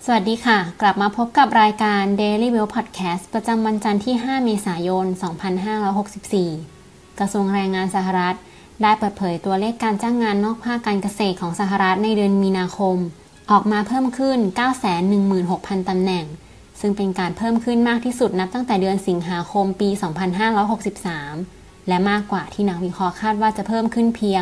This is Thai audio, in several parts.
วัสดีค่ะกลับมาพบกับรายการ Daily Wealth Podcast ประจำวันจันทร์ที่ 5 เมษายน 2564 กระทรวงแรงงานสหรัฐได้เปิดเผยตัวเลขการจ้างงานนอกภาคการเกษตรของสหรัฐในเดือนมีนาคมออกมาเพิ่มขึ้น 916,000 ตำแหน่งซึ่งเป็นการเพิ่มขึ้นมากที่สุดนับตั้งแต่เดือนสิงหาคมปี 2563 และมากกว่าที่นักวิเคราะห์คาดว่าจะเพิ่มขึ้นเพียง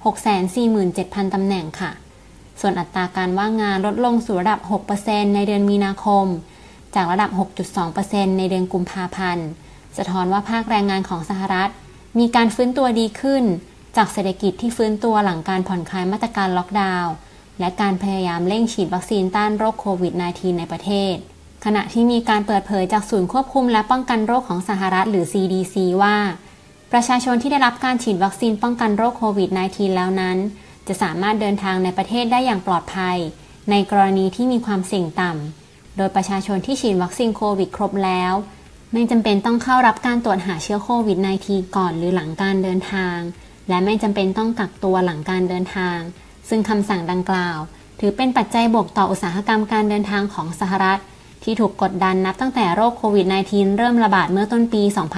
647,000 ตำแหน่งค่ะส่วนอัตราการว่างงานลดลงสู่ระดับ 6% ในเดือนมีนาคมจากระดับ 6.2% ในเดือนกุมภาพันธ์สะท้อนว่าภาคแรงงานของสหรัฐมีการฟื้นตัวดีขึ้นจากเศรษฐกิจที่ฟื้นตัวหลังการผ่อนคลายมาตรการล็อกดาวน์และการพยายามเร่งฉีดวัคซีนต้านโรคโควิด -19 ในประเทศขณะที่มีการเปิดเผยจากศูนย์ควบคุมและป้องกันโรคของสหรัฐหรือ CDC ว่าประชาชนที่ได้รับการฉีดวัคซีนป้องกันโรคโควิด -19 แล้วนั้นจะสามารถเดินทางในประเทศได้อย่างปลอดภัยในกรณีที่มีความเสี่ยงต่ำโดยประชาชนที่ฉีดวัคซีนโควิดครบแล้วไม่จำเป็นต้องเข้ารับการตรวจหาเชื้อโควิด -19 ก่อนหรือหลังการเดินทางและไม่จำเป็นต้องกักตัวหลังการเดินทางซึ่งคำสั่งดังกล่าวถือเป็นปัจจัยบวกต่ออุตสาหกรรมการเดินทางของสหรัฐที่ถูกกดดันนับตั้งแต่โรคโควิด -19 เริ่มระบาดเมื่อต้นปี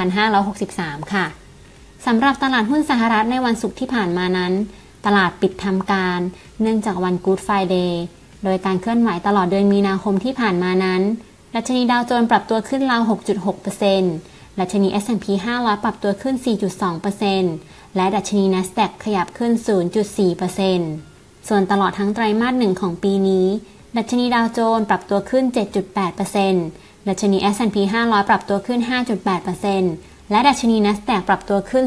2563 ค่ะสำหรับตลาดหุ้นสหรัฐในวันศุกร์ที่ผ่านมานั้นตลาดปิดทำการเนื่องจากวัน Good Friday โดยการเคลื่อนไหวตลอดเดือนมีนาคมที่ผ่านมานั้นดัชนีดาวโจนส์ปรับตัวขึ้นราว 6.6% ดัชนี S&P 500 ปรับตัวขึ้น 4.2% และดัชนี NASDAQ ขยับขึ้น 0.4% ส่วนตลอดทั้งไตรมาส1ของปีนี้ดัชนีดาวโจนส์ปรับตัวขึ้น 7.8% ดัชนี S&P 500 ปรับตัวขึ้น 5.8% และดัชนี NASDAQ ปรับตัวขึ้น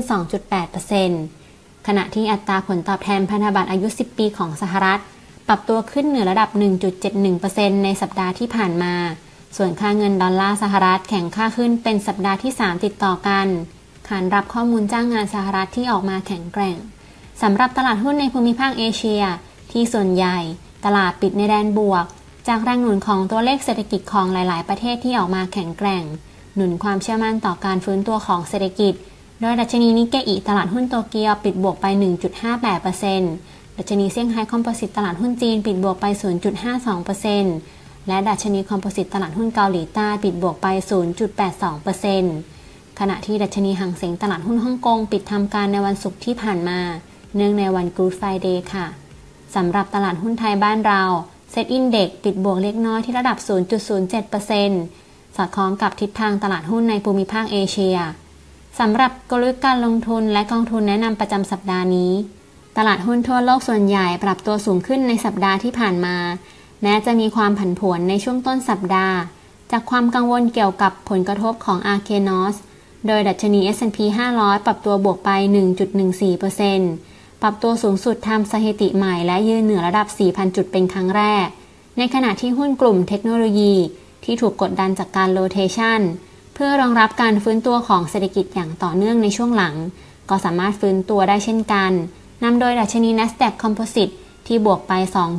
2.8%ขณะที่อัตราผลตอบแทนพันธบัตรอายุ 10 ปีของสหรัฐปรับตัวขึ้นเหนือระดับ 1.71% ในสัปดาห์ที่ผ่านมาส่วนค่าเงินดอลลาร์สหรัฐแข็งค่าขึ้นเป็นสัปดาห์ที่ 3 ติดต่อกันขานรับข้อมูลจ้างงานสหรัฐที่ออกมาแข็งแกร่งสำหรับตลาดหุ้นในภูมิภาคเอเชียที่ส่วนใหญ่ตลาดปิดในแดนบวกจากแรงหนุนของตัวเลขเศรษฐกิจของหลายๆประเทศที่ออกมาแข็งแกร่งหนุนความเชื่อมั่นต่อการฟื้นตัวของเศรษฐกิจโดยดัชนีนิกเกอิตลาดหุ้นโตเกียวปิดบวกไป 1.58% ดัชนีเซี่ยงไฮ้คอมโพสิตตลาดหุ้นจีนปิดบวกไป 0.52% และดัชนีคอมโพสิตตลาดหุ้นเกาหลีใต้ปิดบวกไป 0.82% ขณะที่ดัชนีหังเส็งตลาดหุ้นฮ่องกงปิดทำการในวันศุกร์ที่ผ่านมาเนื่องในวัน Good Friday ค่ะสำหรับตลาดหุ้นไทยบ้านเราเซ็ตอินเด็กซ์ปิดบวกเล็กน้อยที่ระดับ 0.07% สอดคล้องกับทิศทางตลาดหุ้นในภูมิภาคเอเชียสำหรับกลยุทธ์การลงทุนและกองทุนแนะนำประจำสัปดาห์นี้ตลาดหุ้นทั่วโลกส่วนใหญ่ปรับตัวสูงขึ้นในสัปดาห์ที่ผ่านมาแม้จะมีความผันผวนในช่วงต้นสัปดาห์จากความกังวลเกี่ยวกับผลกระทบของอาร์เคนอสโดยดัชนี S&P 500 ปรับตัวบวกไป 1.14% ปรับตัวสูงสุดทำสถิติใหม่และยืนเหนือระดับ 4,000 จุดเป็นครั้งแรกในขณะที่หุ้นกลุ่มเทคโนโลยีที่ถูกกดดันจากการโรเทชันเพื่อรองรับการฟื้นตัวของเศรษฐกิจอย่างต่อเนื่องในช่วงหลังก็สามารถฟื้นตัวได้เช่นกันนำโดยดัชนี NASDAQ Composite ที่บวกไป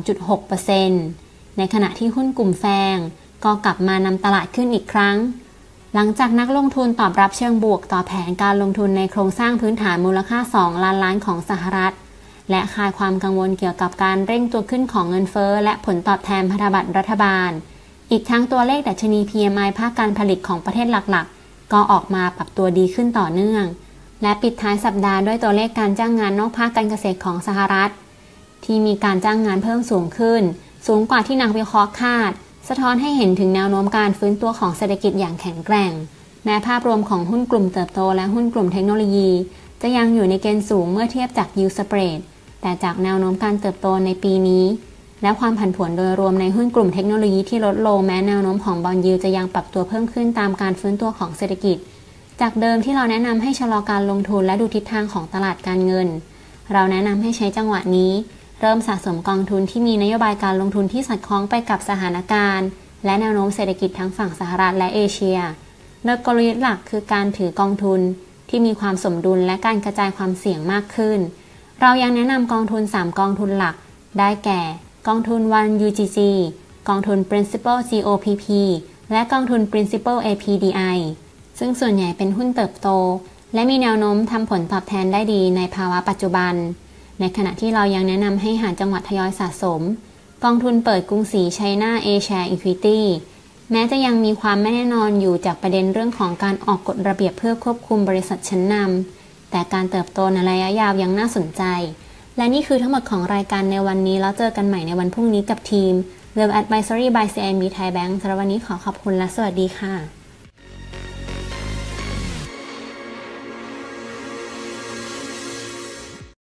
2.6% ในขณะที่หุ้นกลุ่มแฟงก็กลับมานำตลาดขึ้นอีกครั้งหลังจากนักลงทุนตอบรับเชิงบวกต่อแผนการลงทุนในโครงสร้างพื้นฐานมูลค่า 2 ล้านล้านของสหรัฐและคลายความกังวลเกี่ยวกับการเร่งตัวขึ้นของเงินเฟ้อและผลตอบแทนพันธบัตรรัฐบาลอีกทั้งตัวเลขดัชนี PMI ภาคการผลิตของประเทศหลักๆก็ออกมาปรับตัวดีขึ้นต่อเนื่องและปิดท้ายสัปดาห์ด้วยตัวเลขการจ้างงานนอกภาคการเกษตรของสหรัฐที่มีการจ้างงานเพิ่มสูงขึ้นสูงกว่าที่นักวิเคราะห์คาดสะท้อนให้เห็นถึงแนวโน้มการฟื้นตัวของเศรษฐกิจอย่างแข็งแกร่งแม้ภาพรวมของหุ้นกลุ่มเติบโตและหุ้นกลุ่มเทคโนโลยีจะยังอยู่ในเกณฑ์สูงเมื่อเทียบจาก Yield Spread แต่จากแนวโน้มการเติบโตในปีนี้และความผันผวนโดยรวมในหุ้นกลุ่มเทคโนโลยีที่ลดลงแม้แนวโน้มของบอนด์ยิลด์จะยังปรับตัวเพิ่มขึ้นตามการฟื้นตัวของเศรษฐกิจจากเดิมที่เราแนะนำให้ชะลอการลงทุนและดูทิศทางของตลาดการเงินเราแนะนำให้ใช้จังหวะนี้เริ่มสะสมกองทุนที่มีนโยบายการลงทุนที่สอดคล้องไปกับสถานการณ์และแนวโน้มเศรษฐกิจทั้งฝั่งสหรัฐและเอเชียโดยกลยุทธ์หลักคือการถือกองทุนที่มีความสมดุลและการกระจายความเสี่ยงมากขึ้นเรายังแนะนำกองทุน3กองทุนหลักได้แก่กองทุน One UGG กองทุน Principal GOPP และกองทุน Principal APDI ซึ่งส่วนใหญ่เป็นหุ้นเติบโตและมีแนวโน้มทำผลตอบแทนได้ดีในภาวะปัจจุบันในขณะที่เรายังแนะนำให้หาจังหวะทยอยสะสมกองทุนเปิดกรุงศรีไชน่า A-Share Equity แม้จะยังมีความไม่แน่นอนอยู่จากประเด็นเรื่องของการออกกฎระเบียบเพื่อควบคุมบริษัทชั้นนำแต่การเติบโตในระยะยาวยังน่าสนใจและนี่คือทั้งหมดของรายการในวันนี้แล้วเจอกันใหม่ในวันพรุ่งนี้กับทีม Wealth Advisory by CIMB Thai Bank สำหรับวันนี้ขอขอบคุณและสวัสดีค่ะ